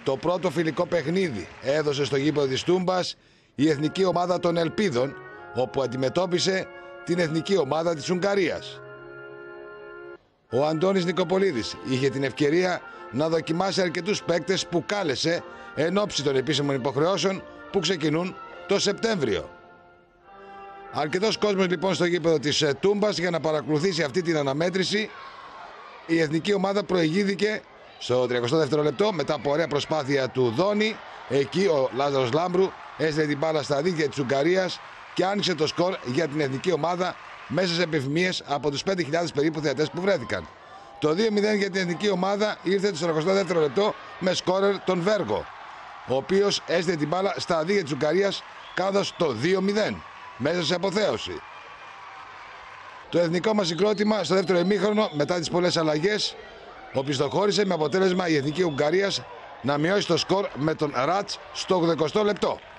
Το πρώτο φιλικό παιχνίδι έδωσε στο γήπεδο της Τούμπας η εθνική ομάδα των Ελπίδων, όπου αντιμετώπισε την εθνική ομάδα της Ουγγαρίας. Ο Αντώνης Νικοπολίδης είχε την ευκαιρία να δοκιμάσει αρκετούς παίκτες που κάλεσε εν ώψη των επίσημων υποχρεώσεων που ξεκινούν το Σεπτέμβριο. Αρκετός κόσμος λοιπόν στο γήπεδο της Τούμπας για να παρακολουθήσει αυτή την αναμέτρηση. Η εθνική ομάδα προηγήθηκε στο 32ο λεπτό μετά από ωραία προσπάθεια του Δόνη. Εκεί ο Λάζαρος Λάμπρου έστειλε την μπάλα στα δίχτυα της Ουγγαρίας και άνοιξε το σκορ για την εθνική ομάδα μέσα σε επιφημίες από τους 5.000 περίπου θεατές που βρέθηκαν. Το 2-0 για την εθνική ομάδα ήρθε στο 42ο λεπτό με σκόρερ τον Βέργο, ο οποίος έστειλε την μπάλα στα δίχτυα της Ουγγαρίας κάνοντας το 2-0 μέσα σε αποθέωση. Το εθνικό μας συγκρότημα στο δεύτερο ημίχρονο, μετά τις πολλές αλλαγές, οπισθοχώρησε με αποτέλεσμα η εθνική Ουγγαρίας να μειώσει το σκορ με τον Ράτς στο 80ο λεπτό.